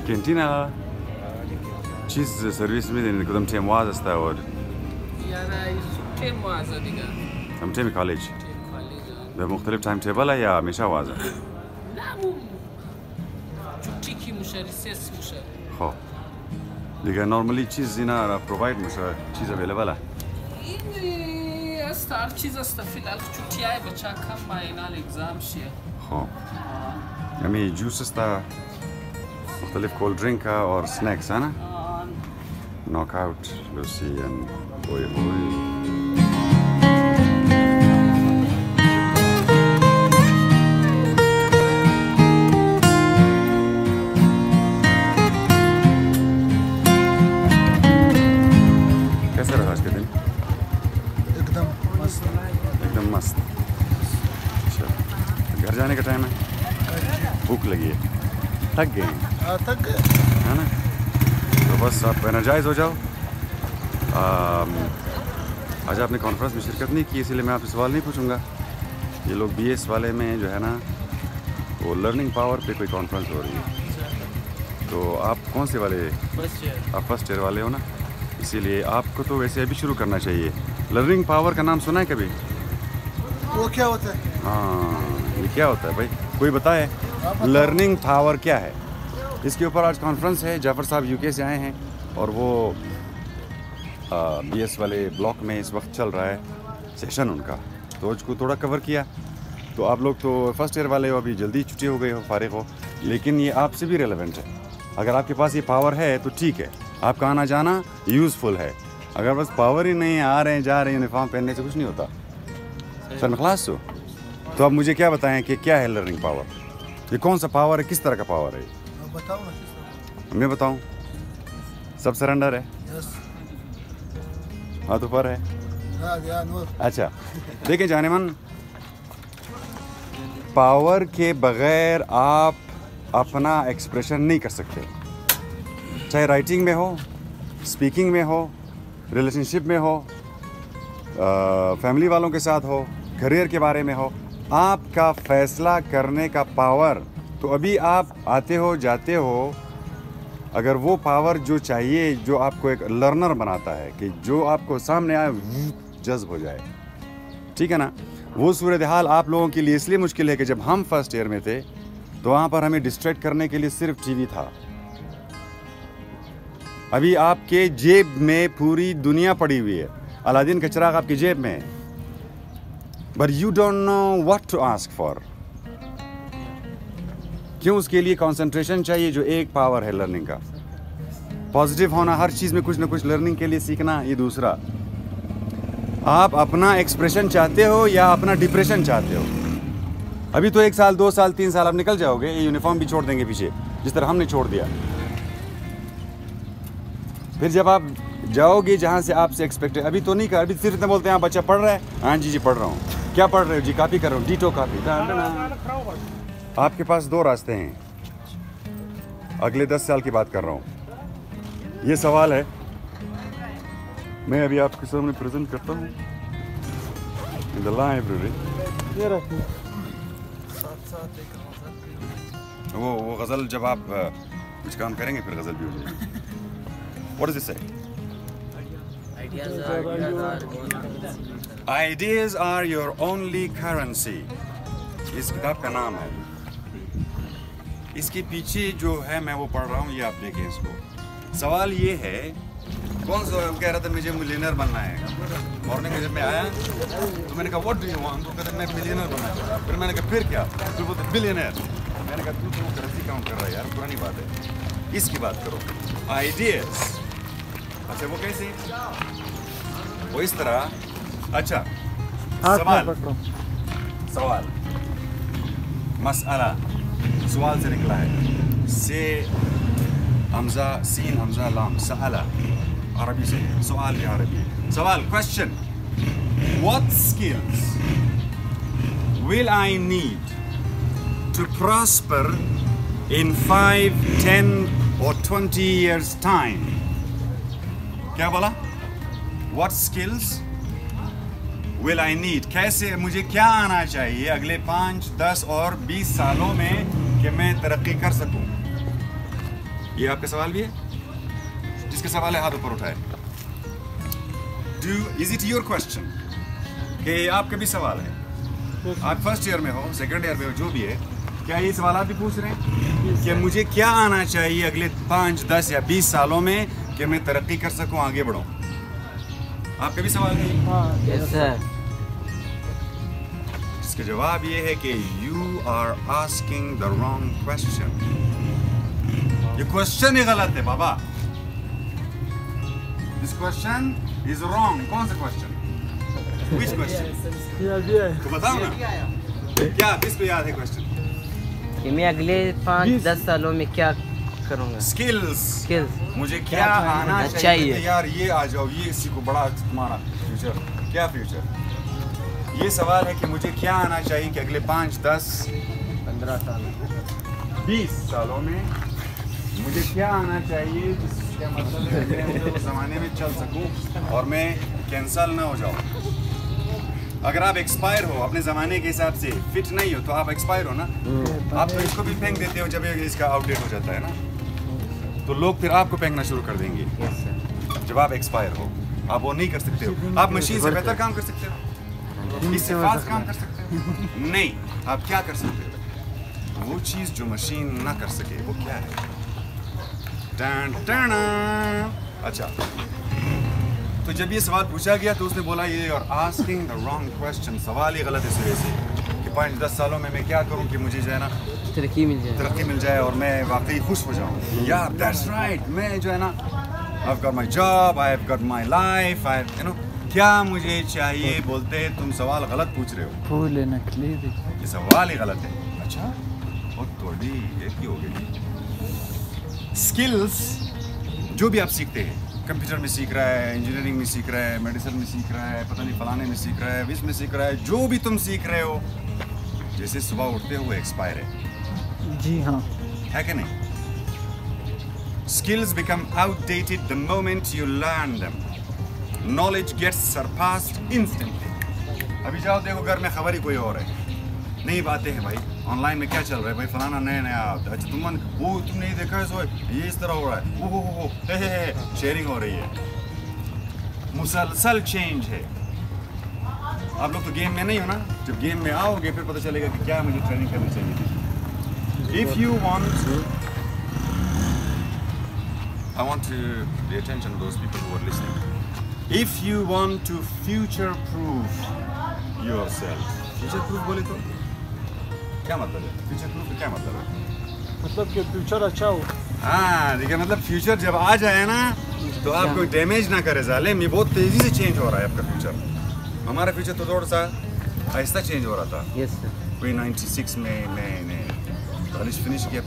كانتينا تشيز سيرفيس ميدن قدام تيم واز استاور يا رايس تيم واز ديغا ام تيم كوليج ده مختلف تايم تيبل يا همیشه وازه لا مو چوتیکی مشه ریسس مشه خب دیگه نورمالی چیز اینا پروواید میشه چیز اویلیبل ہے این استار چیز است فیلال چوتیای بچا کم ماینال اگزام شیه خب یعنی جوس است مختلف کول درینک اور سنیکس ہے نا نوک اوٹ لوسی and boy कैसा रहा आज के दिन एकदम मस्त अच्छा घर जाने का टाइम है भूख लगी है थक गए है ना तो बस आप एनर्जाइज हो जाओ आज आपने कॉन्फ्रेंस में शिरकत नहीं की इसीलिए मैं आपसे सवाल नहीं पूछूंगा ये लोग बीएस वाले में जो है ना वो लर्निंग पावर पे कोई कॉन्फ्रेंस हो रही है तो आप कौन से वाले आप फर्स्ट ईयर वाले हो ना इसीलिए आपको तो वैसे अभी शुरू करना चाहिए लर्निंग पावर का नाम सुना है कभी वो क्या होता है हाँ ये क्या होता है भाई कोई बताए लर्निंग पावर क्या है इसके ऊपर आज कॉन्फ्रेंस है जाफर साहब यूके से आए हैं और वो बीएस वाले ब्लॉक में इस वक्त चल रहा है सेशन उनका तो उसको थोड़ा कवर किया तो आप लोग तो फर्स्ट ईयर वाले हो अभी जल्दी छुट्टी हो गई हो फारिग हो लेकिन ये आपसे भी रेलेवेंट है अगर आपके पास ये पावर है तो ठीक है आपका आना जाना यूज़फुल है अगर बस पावर ही नहीं आ रहे हैं जा रहे हैं यूनिफॉर्म पहनने से कुछ नहीं होता सर मैं क्लास हो तो आप मुझे क्या बताएं कि क्या है लर्निंग पावर ये कौन सा पावर है किस तरह का पावर है बताओ ना मैं बताऊं सब सरेंडर है हाथ ऊपर है अच्छा देखिए जाने मन पावर के बगैर आप अपना एक्सप्रेशन नहीं कर सकते चाहे राइटिंग में हो स्पीकिंग में हो रिलेशनशिप में हो फैमिली वालों के साथ हो करियर के बारे में हो आपका फैसला करने का पावर तो अभी आप आते हो जाते हो अगर वो पावर जो चाहिए जो आपको एक लर्नर बनाता है कि जो आपको सामने आए जज्ब हो जाए ठीक है ना वो सूरत हाल आप लोगों के लिए इसलिए मुश्किल है कि जब हम फर्स्ट ईयर में थे तो वहाँ पर हमें डिस्ट्रैक्ट करने के लिए सिर्फ टीवी था अभी आपके जेब में पूरी दुनिया पड़ी हुई है अलादीन का चिराग आपकी जेब में है but you don't know what to ask for क्यों उसके लिए कंसंट्रेशन चाहिए जो एक पावर है लर्निंग का पॉजिटिव होना हर चीज़ में कुछ ना कुछ लर्निंग के लिए सीखना ये दूसरा आप अपना एक्सप्रेशन चाहते हो या अपना डिप्रेशन चाहते हो अभी तो 1 साल 2 साल 3 साल आप निकल जाओगे ये यूनिफॉर्म भी छोड़ देंगे पीछे जिस तरह हमने छोड़ दिया फिर जब आप जाओगे जहाँ से आपसे एक्सपेक्ट है अभी तो नहीं कर अभी सिर्फ इतना बोलते हैं हाँ बच्चा पढ़ रहा है हाँ जी पढ़ रहा हूँ क्या पढ़ रहे हो जी कॉपी कर रहा हूँ डीटो कॉपी आपके पास 2 रास्ते हैं अगले 10 साल की बात कर रहा हूँ ये सवाल है मैं अभी आपके सामने प्रेजेंट करता हूँ इन द लाइब्रेरी वो गज़ल जब आप कुछ काम करेंगे फिर गज़ल भी हो जाएगी What does it say? Ideas are your only currency. इस किताब का नाम है इसके पीछे जो है मैं वो पढ़ रहा हूँ ये आप देखें इसको सवाल ये है कौन सा कह रहा था मुझे मिलियनर बनना है मॉर्निंग में जब मैं आया तो मैंने कहा व्हाट डू यू वांट तो कहते मैं मिलियनर बनना है फिर मैंने कहा फिर क्या फिर बोलते बिलियनर मैंने कहा तू तो करेंसी काउंट कर रहा है यार पुरानी बात है इसकी बात करो आइडियाज अच्छा वो कैसे वो इस तरह अच्छा सवाल मसअला सवाल से निकला है से हमजा सीन हमजा लाम सअला अरबी से सवाल भी अरबी सवाल question what skills will I need to prosper in 5, 10 or 20 years time क्या बोला What skills will I need कैसे मुझे क्या आना चाहिए अगले 5, 10 और 20 सालों में कि मैं तरक्की कर सकूं ये आपका सवाल भी है? जिसका सवाल है हाथ ऊपर उठाए। Is it your question? कि आपका भी सवाल है? आप फर्स्ट ईयर में हो, सेकंड ईयर में हो, जो भी है, क्या ये सवाल आप भी पूछ रहे हैं कि मुझे क्या आना चाहिए अगले 5, 10 या 20 सालों में कि मैं तरक्की कर सकूं, आगे बढ़ूं? आपका भी सवाल है? Yes sir. इसका जवाब ये है कि you are asking the wrong question. ये क्वेश्चन ही गलत है बाबा। This question is wrong. कौन सा क्वेश्चन? Which question? तो बताओ ना, क्या किसको याद है क्वेश्चन? कि मैं अगले 5-10 सालों में क्या करूँगा। स्किल्स। मुझे क्या आना चाहिए? चाहिए। यार ये आ जाओ, ये इसी को बड़ा तुम्हारा फ्यूचर। क्या फ्यूचर? ये सवाल है कि मुझे क्या आना चाहिए कि अगले 5, 10, 15 साल 20 सालों में मुझे क्या आना चाहिए, जिसका मतलब है मैं उस ज़माने में चल सकूं और मैं कैंसल ना हो जाऊं। अगर आप एक्सपायर हो, अपने ज़माने के हिसाब से फिट नहीं हो, तो आप एक्सपायर हो ना। आप तो इसको भी फेंक देते हो जब इसका आउटडेट हो जाता है ना, तो लोग फिर आपको फेंकना शुरू कर देंगे। जब आप एक्सपायर हो, आप वो नहीं कर सकते हो। आप मशीन से बेहतर काम कर सकते हो, इससे फास्ट काम कर सकते हो। नहीं, आप क्या कर सकते हो? वो चीज़ जो मशीन ना कर सके, वो क्या है? टन टन। अच्छा, तो जब ये सवाल पूछा गया तो उसने बोला ये और आस्किंग द रॉन्ग क्वेश्चन। सवाल ही गलत है सिरे से कि 5-10 सालों में मैं क्या करूं कि मुझे जो है ना तरक्की मिल जाए और मैं वाकई खुश हो जाऊं। यार दैट्स राइट। मैं जो है ना, I've got my job, I've got my life, you know, क्या मुझे चाहिए बोलते तुम सवाल गलत पूछ रहे हो। ये सवाल ही गलत है। अच्छा, बहुत थोड़ी एक ही हो गई। स्किल्स जो भी आप सीखते हैं, कंप्यूटर में सीख रहा है, इंजीनियरिंग में सीख रहा है, मेडिसिन में सीख रहा है, पता नहीं फलाने में सीख रहा है, विस में सीख रहा है, जो भी तुम सीख रहे हो, जैसे सुबह उठते हुए एक्सपायर है। जी हाँ, है कि नहीं? Skills become outdated the moment you learn them. Knowledge gets surpassed instantly. अभी जाओ देखो घर में खबर ही कोई और है, नई बातें हैं भाई। ऑनलाइन में क्या चल रहा है भाई? फलाना नया अच्छा तुम नहीं देखा है, सो ये इस तरह हो रहा है, वो शेयरिंग हो रही है, मुसलसल चेंज है। आप लोग तो गेम में नहीं हो ना, जब गेम में आओगे फिर पता चलेगा कि क्या मुझे ट्रेनिंग करनी चाहिए थी। If you want to, I want to pay attention to those people who are listening. If you want to future-proof yourself, future-proof बोले तो क्या मतलब है? future-proof क्या मतलब है? मतलब कि फ्यूचर अच्छा हो। हाँ, देखिए मतलब फ्यूचर जब आ जाए ना तो आपको डैमेज ना करे जालिम। ये बहुत तेजी से चेंज हो रहा है आपका फ्यूचर। हमारा फ्यूचर तो थोड़ा सा आहिस्ता चेंज हो रहा था। Yes sir. कोई 96 में मैंने कॉलेज फिनिश किया,